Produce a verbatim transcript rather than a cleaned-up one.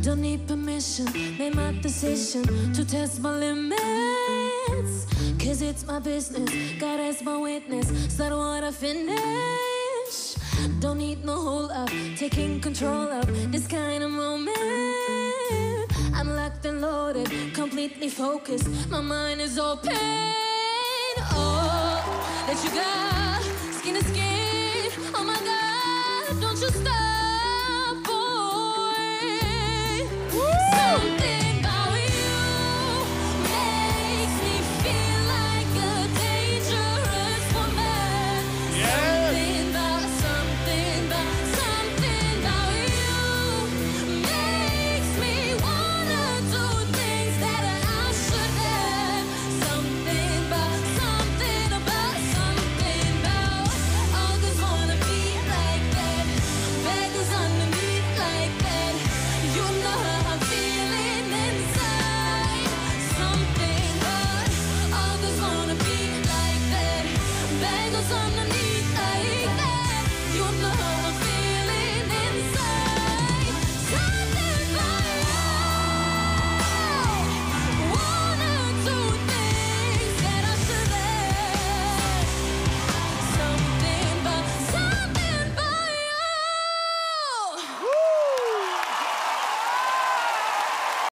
Don't need permission, made my decision to test my limits. Cause it's my business, God as my witness. Start what I finish. Don't need no hold up, taking control of this kind of moment. I'm locked and loaded, completely focused. My mind is open. Oh, let you go, skin to skin. Oh my God, don't you stop, boy. Something about you makes me feel like a dangerous woman. Something about, something about, something about you makes me wanna do things that I shouldn't. Something about, something about, something about. All girls wanna be like that. Beggars underneath like that. You know how I'm feeling inside. Something about. All girls wanna be like that. Beggars underneath.